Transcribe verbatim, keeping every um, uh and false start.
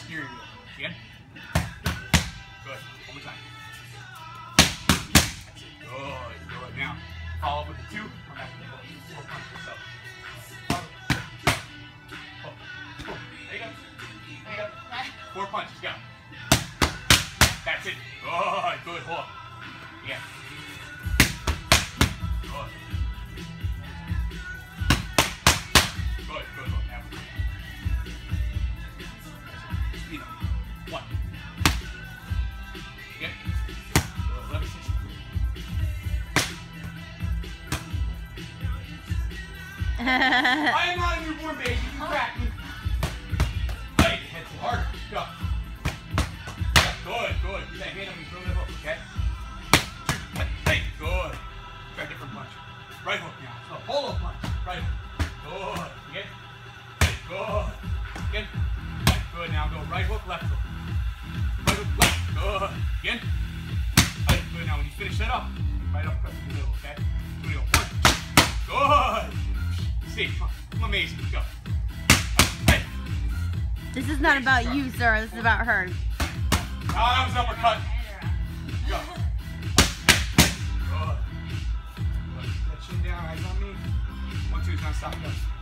steering wheel. Again. Good. One more time. That's it. Good. Good. Now, follow up with the two. Come back to the four. Four punches. So. Oh. Oh. There you go. There you go. Four punches. Go. That's it. Good. Good. Hold up. Yeah. Good. Good. Good. Good. Now. Speed up. One. Yep. eleven sixty-three. I am not a newborn baby. You crack me. Hey, head too hard. Go. Good, good. Put that hand on me. Throw that hook, okay? Hey, good. Try a different punch. Right hook now. So, polo punch. Right hook. Good. Again. Hey, good. Again. Good. Now go right hook, left hook. Right hook, left. Good. Again. Hey, good. Now when you finish that up, right up, press the middle, okay? Here we go. One. Good. See, I'm amazing. Go. Hey. This is not about you, sir. This is about her. Ah, that was uppercut. Go. Good. Good. That chin down, eyes on me. One, two, non-stop. Go.